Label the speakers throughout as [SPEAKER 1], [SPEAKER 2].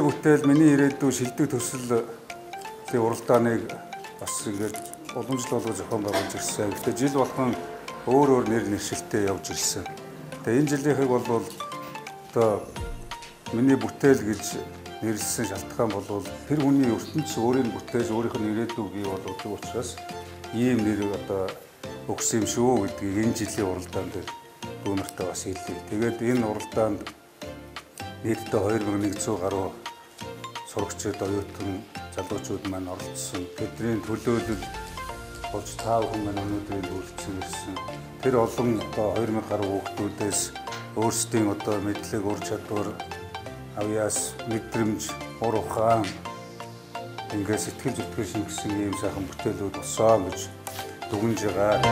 [SPEAKER 1] бүтээл миний ирээдүйн шилдэг төсөл уралдааныг бас ингээд уламжлал болгож зохион байгуулж ирсэн. Гэхдээ жил болгон өөр нэр нэршилтэй явж ирсэн. Тэгээ энэ жилийнхийг бол одоо миний бүтээл гэж нэрлсэн шалтгаан бол тэр хүний ертөнц өөрийн бүтээж өөрийнх нь ирээдүй бий болгодог учраас ийм нэр одоо өгсөн юм шүү гэдгийг энэ жилийн уралдаан дээр дүүнэртэй бас хэллээ. Тэгээд энэ уралдаанд нийтдээ 2100 гаруй сурагчид, оюутан, залуучууд маань оролцсон. Тэдний төлөөлөл 35 хүн маань өнөөдөр үйлчлсэн ирсэн. Тэр олон одоо 2000 гаруй хүүхдүүдээс өөрсдийн одоо мэдлэг, ур чадвар, авьяас, мэдрэмж, ур ухаан ингээд сэтгэл зүтгэл шингэсэн ийм сайхан бүтээлүүд болсон гэж дүгнж байгаа.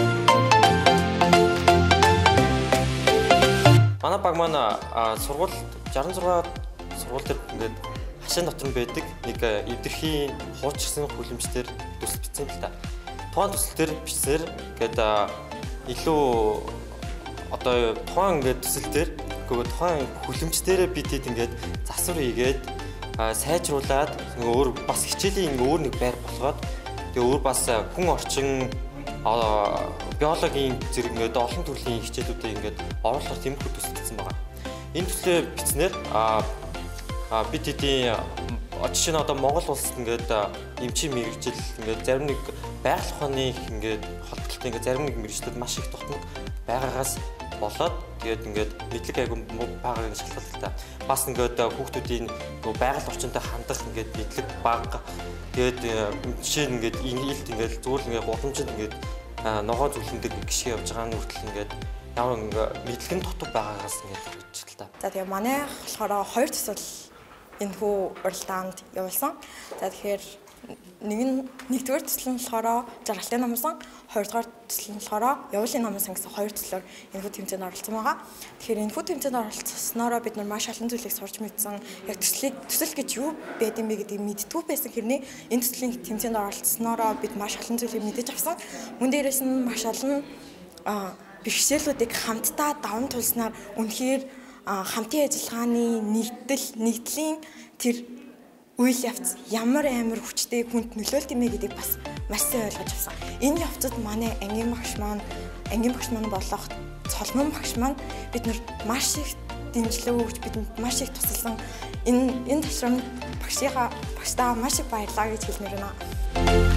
[SPEAKER 2] Манай баг маань сургууль 66 сургууль дээр ингээд хашаан дотор нь байдаг нэг эвдэрхийн хуучирсан хүлэмжтэр төсөл бичсэн л та. Тухайн төсөл дээр бичсээр ингээд илүү одоо тухайн ингээд төсөл дээр тухайн хүлэмжтэрээ бид хэд ингээд засвар хийгээд сайжруулад өөр бас хичээлийн өөр нэг байр болгоод тэгээ өөр бас хүн орчин биологийн зэрэг ингээд олон төрлийн хичээлүүдээ ингээд оруулахар тэмхүү төсөл бичсэн байгаа. Энэ төслөө бичснээр бид хэдийн жишээ нь одоо Монгол улсад ингээд эмчийн мэргэжил ингээд зарим нэг байгаль ухааны ингээд холбоотой ингээд зарим нэг мэргэжлүүд маш их дотнод байгаагаас болоод тэгээд ингээд мэдлэг айгүй багын шалтгаалтай. Бас ингээд хүүхдүүдийн байгаль орчинтой хандах ингээд мэдлэг бага. Тэгээд жишээ нь ингээд инээлт ингээд зүгээр ингээд гудамжинд ингээд ногоо зүлэндэг гişг явж байгаа нь хүртэл ингээд ямар мэдлэг нь дутуу байгаагаас ингээд хэлж л та.
[SPEAKER 3] За тэгээ манайх болохоор хоёр төсөл энэ хүү уралдаанд явуулсан. За тэгэхээр нэгдүгээр төсөл нь болохоор жаргалын намсан, хоёрдугаар төсөл нь болохоор явуулын намсан гэсэн хоёр төслөөр энэ хүү тэмцээнд оролцсон байгаа. Тэгэхээр энэ хүү тэмцээнд оролцсноороо бид нар маш олон зүйлийг сурч мэдсэн. Яг төсөл гэж юу байд юм бэ гэдгийг мэдтгүү байсан хэрнээ энэ төслийн тэмцээнд оролцсноороо бид маш олон зүйлийг мэдэж авсан. Мөн дээрээс нь маш олон бэрхшээлүүдийг хамтдаа даван тулснаар үнэхээр хамтын ажиллагааны нэгдлийн тэр үйл явц ямар амар хүчтэй хүнд нөлөөлт юм бэ гэдгийг бас маш сайн ойлгож авсан. Энэ явцад манай ангийн багш маань болох цолмон багш маань биднэр маш их дэмжлэг өгч бидэнд маш их тусалсан. Энэ ташрамд багштайгаа маш их баярлалаа гэж хэлмээр байна.